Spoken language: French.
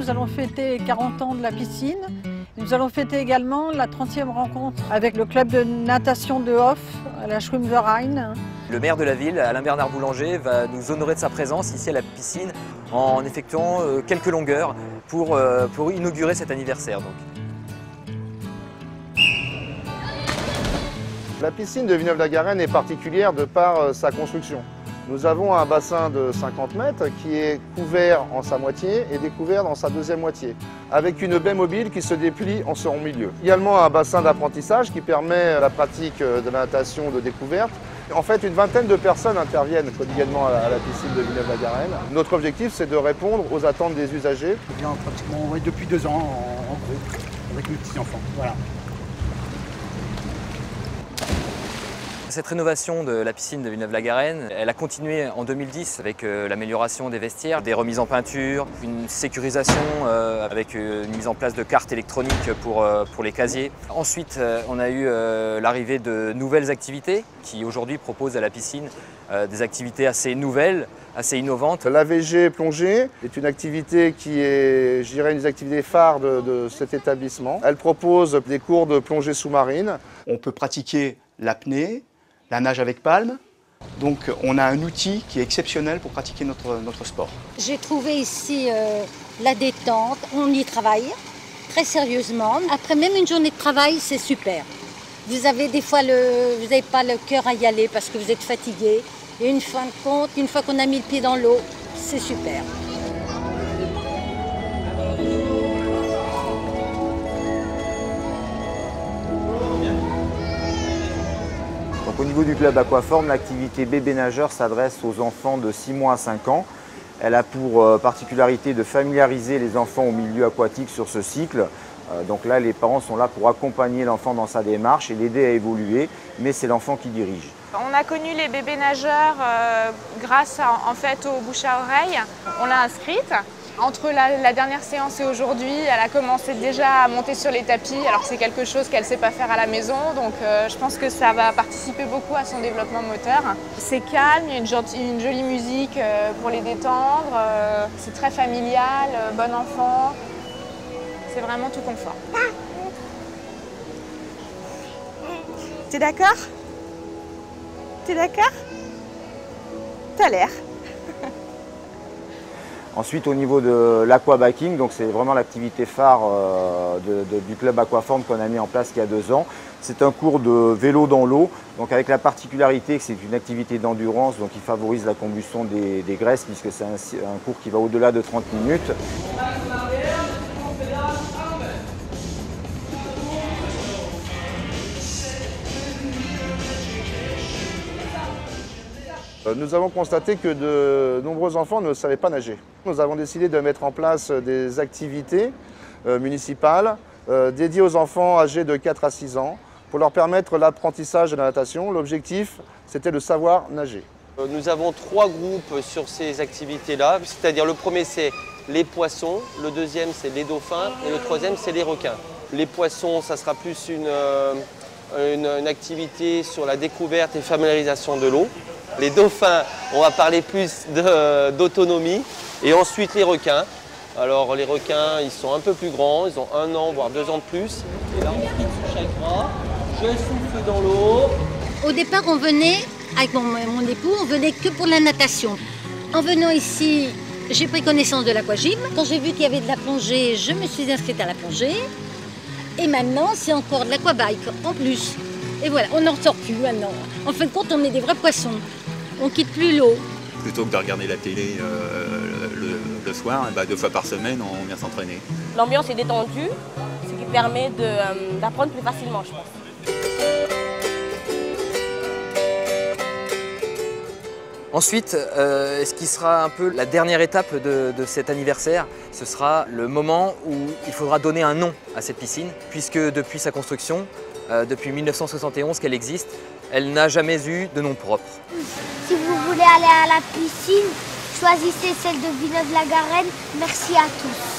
nous allons fêter les 40 ans de la piscine. Nous allons fêter également la 30e rencontre avec le club de natation de Hof à la Schwimmverein. Le maire de la ville, Alain-Bernard Boulanger, va nous honorer de sa présence ici à la piscine en effectuant quelques longueurs pour inaugurer cet anniversaire. La piscine de Villeneuve-la-Garenne est particulière de par sa construction. Nous avons un bassin de 50 mètres qui est couvert en sa moitié et découvert dans sa deuxième moitié, avec une baie mobile qui se déplie en son milieu. Également un bassin d'apprentissage qui permet la pratique de la natation de découverte. En fait, une vingtaine de personnes interviennent quotidiennement à la piscine de Villeneuve-la-Garenne. Notre objectif, c'est de répondre aux attentes des usagers. Je viens pratiquement depuis 2 ans en groupe avec mes petits-enfants. Voilà. Cette rénovation de la piscine de Villeneuve-la-Garenne, elle a continué en 2010 avec l'amélioration des vestiaires, des remises en peinture, une sécurisation avec une mise en place de cartes électroniques pour les casiers. Ensuite, on a eu l'arrivée de nouvelles activités qui aujourd'hui proposent à la piscine des activités assez nouvelles, assez innovantes. L'AVG plongée est une activité qui est, je dirais, une des activités phares de cet établissement. Elle propose des cours de plongée sous-marine. On peut pratiquer l'apnée, la nage avec palme. Donc on a un outil qui est exceptionnel pour pratiquer notre sport. J'ai trouvé ici la détente, on y travaille très sérieusement. Après même une journée de travail, c'est super. Vous avez des fois vous n'avez pas le cœur à y aller parce que vous êtes fatigué. Et une fin de compte, une fois qu'on a mis le pied dans l'eau, c'est super. Au niveau du club Aquaform, l'activité bébé nageur s'adresse aux enfants de 6 mois à 5 ans. Elle a pour particularité de familiariser les enfants au milieu aquatique sur ce cycle. Donc là, les parents sont là pour accompagner l'enfant dans sa démarche et l'aider à évoluer, mais c'est l'enfant qui dirige. On a connu les bébés nageurs grâce en fait au bouche à oreille. On l'a inscrite. Entre la dernière séance et aujourd'hui, elle a commencé déjà à monter sur les tapis, alors c'est quelque chose qu'elle ne sait pas faire à la maison, donc je pense que ça va participer beaucoup à son développement moteur. C'est calme, il y a une jolie musique pour les détendre, c'est très familial, bon enfant, c'est vraiment tout confort. T'es d'accord? T'es d'accord? T'as l'air. Ensuite, au niveau de l'aquabiking, donc c'est vraiment l'activité phare du club Aquaform qu'on a mis en place il y a 2 ans. C'est un cours de vélo dans l'eau, donc avec la particularité que c'est une activité d'endurance, donc qui favorise la combustion des graisses puisque c'est un cours qui va au-delà de 30 minutes. Nous avons constaté que de nombreux enfants ne savaient pas nager. Nous avons décidé de mettre en place des activités municipales dédiées aux enfants âgés de 4 à 6 ans pour leur permettre l'apprentissage de la natation. L'objectif, c'était de savoir nager. Nous avons 3 groupes sur ces activités-là, c'est-à-dire le premier c'est les poissons, le deuxième c'est les dauphins et le troisième c'est les requins. Les poissons, ça sera plus une activité sur la découverte et familiarisation de l'eau. Les dauphins, on va parler plus d'autonomie. Et ensuite les requins. Alors les requins, ils sont un peu plus grands, ils ont 1 an, voire 2 ans de plus. Et là, on clique sur chaque bras, je souffle dans l'eau. Au départ, on venait, avec mon époux, on venait que pour la natation. En venant ici, j'ai pris connaissance de l'aquagym. Quand j'ai vu qu'il y avait de la plongée, je me suis inscrite à la plongée. Et maintenant, c'est encore de l'aquabike en plus. Et voilà, on n'en sort plus maintenant. En fin de compte, on est des vrais poissons. On quitte plus l'eau. Plutôt que de regarder la télé le soir, 2 fois par semaine, on vient s'entraîner. L'ambiance est détendue, ce qui permet d'apprendre plus facilement, je pense. Ensuite, ce qui sera un peu la dernière étape de cet anniversaire, ce sera le moment où il faudra donner un nom à cette piscine, puisque depuis sa construction, depuis 1971 qu'elle existe, elle n'a jamais eu de nom propre. Si vous voulez aller à la piscine, choisissez celle de Villeneuve-la-Garenne. Merci à tous.